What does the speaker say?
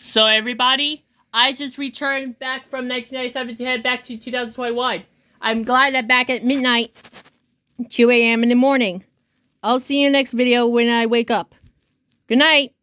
So everybody, I just returned back from 1997 to head back to 2021. I'm glad I'm back at midnight, 2 a.m. in the morning. I'll see you in the next video when I wake up. Good night.